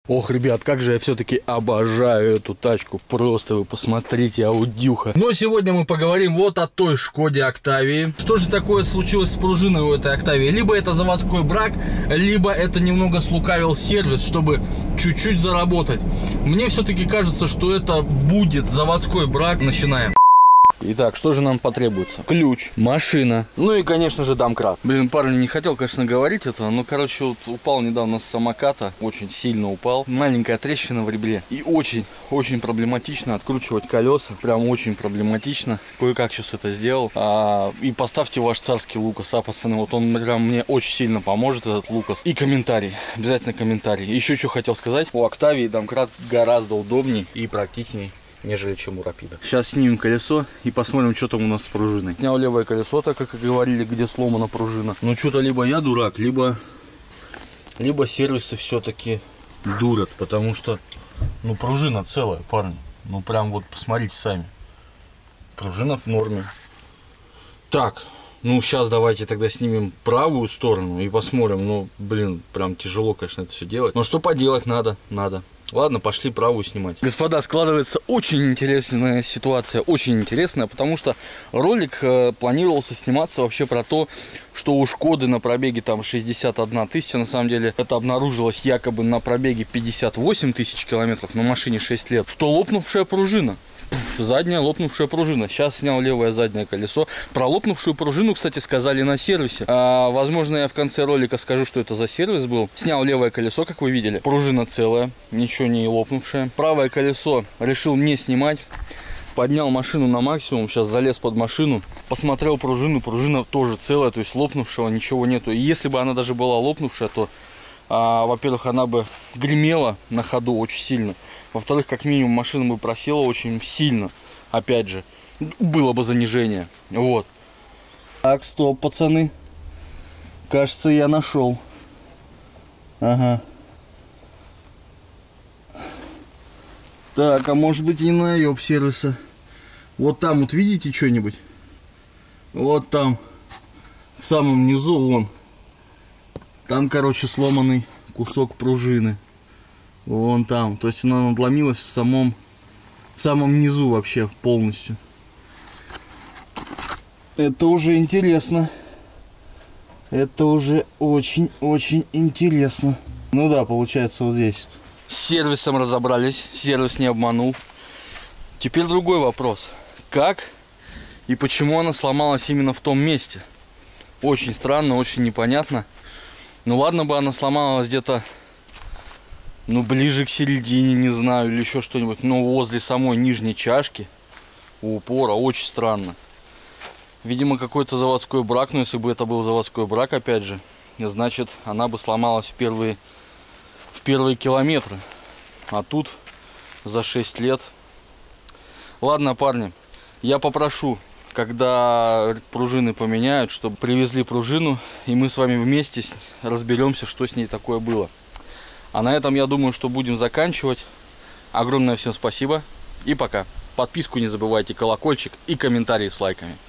Ох, ребят, как же я все-таки обожаю эту тачку. Просто вы посмотрите, аудюха. Но сегодня мы поговорим вот о той Шкоде Октавии. Что же такое случилось с пружиной у этой Октавии? Либо это заводской брак, либо это немного слукавил сервис, чтобы чуть-чуть заработать. Мне все-таки кажется, что это будет заводской брак. Начинаем. Итак, что же нам потребуется? Ключ, машина, ну и, конечно же, домкрат. Блин, парни, не хотел, конечно, говорить это, но, короче, вот упал недавно с самоката, очень сильно упал. Маленькая трещина в ребре. И очень проблематично откручивать колеса. Прям очень проблематично. Кое-как сейчас это сделал. И поставьте ваш царский Лукас, пацаны. Вот он прям мне очень сильно поможет, этот Лукас. И комментарий, обязательно комментарий. Еще что хотел сказать. У Октавии домкрат гораздо удобнее и практичнее, нежели чем у Рапида. Сейчас снимем колесо и посмотрим, что там у нас с пружиной. Снял левое колесо, так как и говорили, где сломана пружина. Но что-то либо я дурак, либо сервисы все-таки дурят, потому что, ну, пружина целая, парни. Ну, прям вот посмотрите сами. Пружина в норме. Так, ну, сейчас давайте тогда снимем правую сторону и посмотрим. Ну, блин, прям тяжело, конечно, это все делать. Но что поделать, надо. Ладно, пошли правую снимать. Господа, складывается очень интересная ситуация, очень интересная, потому что ролик планировался сниматься вообще про то, что у Шкоды на пробеге там 61 тысяча, на самом деле это обнаружилось якобы на пробеге 58 тысяч километров, на машине 6 лет, что лопнувшая пружина. Задняя лопнувшая пружина. Сейчас снял левое заднее колесо. Про лопнувшую пружину, кстати, сказали на сервисе. Возможно, я в конце ролика скажу, что это за сервис был. Снял левое колесо, как вы видели. Пружина целая, ничего не лопнувшая. Правое колесо решил не снимать. Поднял машину на максимум. Сейчас залез под машину. Посмотрел пружину. Пружина тоже целая, то есть лопнувшего ничего нету. И если бы она даже была лопнувшая, то... во-первых, она бы гремела на ходу очень сильно. Во-вторых, как минимум, машина бы просела очень сильно. Опять же, было бы занижение. Вот. Так, стоп, пацаны. Кажется, я нашел. Ага. Так, а может быть и наеб сервиса. Вот там вот видите что-нибудь? Вот там. В самом низу вон. Там, короче, сломанный кусок пружины. Вон там. То есть она надломилась в самом низу вообще полностью. Это уже интересно. Это уже очень интересно. Ну да, получается вот здесь. С сервисом разобрались. Сервис не обманул. Теперь другой вопрос. Как и почему она сломалась именно в том месте? Очень странно, очень непонятно. Ну ладно бы она сломалась где-то, ну, ближе к середине, не знаю, или еще что-нибудь. Но возле самой нижней чашки у упора очень странно. Видимо, какой-то заводской брак. Но если бы это был заводской брак, опять же, значит, она бы сломалась в первые километры. А тут за 6 лет. Ладно, парни, я попрошу, когда пружины поменяют, чтобы привезли пружину, и мы с вами вместе разберемся, что с ней такое было. А на этом, я думаю, что будем заканчивать. Огромное всем спасибо и пока. Подписку не забывайте, колокольчик и комментарии с лайками.